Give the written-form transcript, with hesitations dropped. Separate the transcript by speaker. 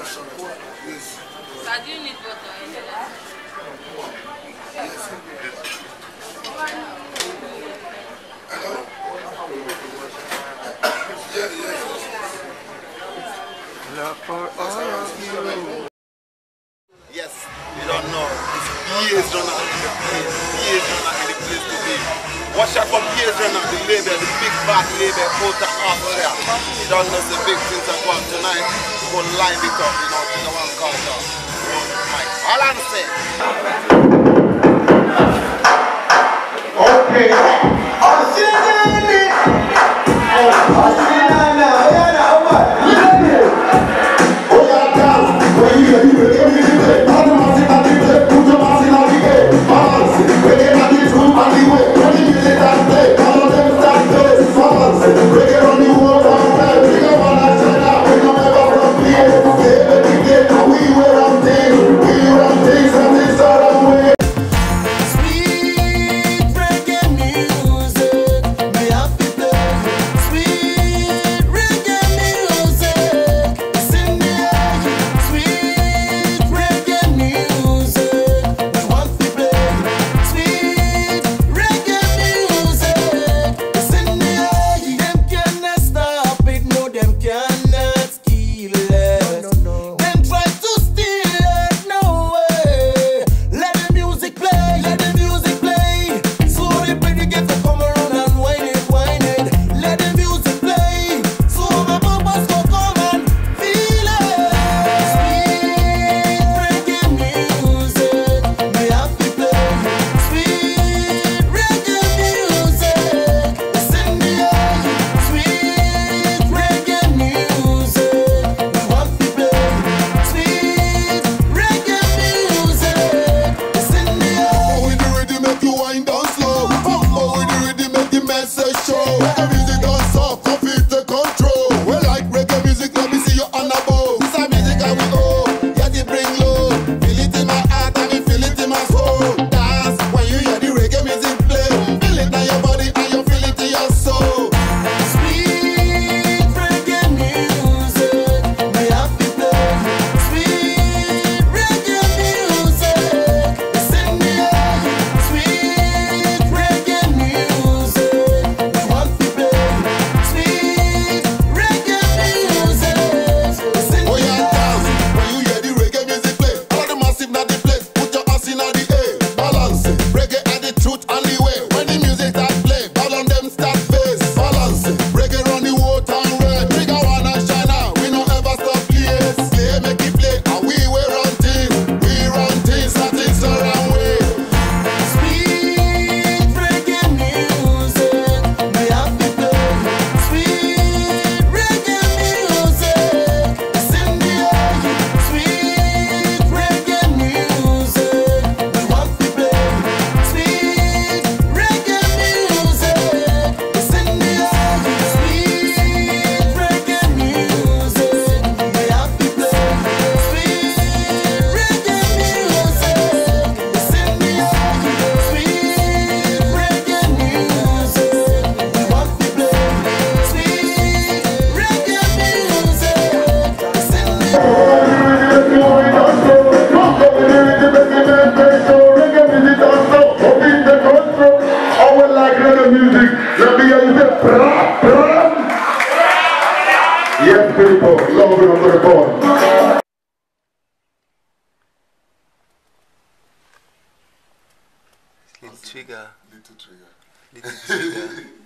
Speaker 1: So do you need butter in it?
Speaker 2: Hello? Yes.
Speaker 3: Love for all of you.
Speaker 4: Yes, you don't know. It's years runner in the place. Years runner in the place to be. Watch out for years runner, the label, the big bad label out of Austria. You don't know the big things are going tonight. We're going to line it up, you know, to the one culture. Mike, all I'm saying.
Speaker 5: Okay. Yes, people, love you for the phone.
Speaker 3: Little trigger.
Speaker 2: Little trigger.
Speaker 3: Little trigger.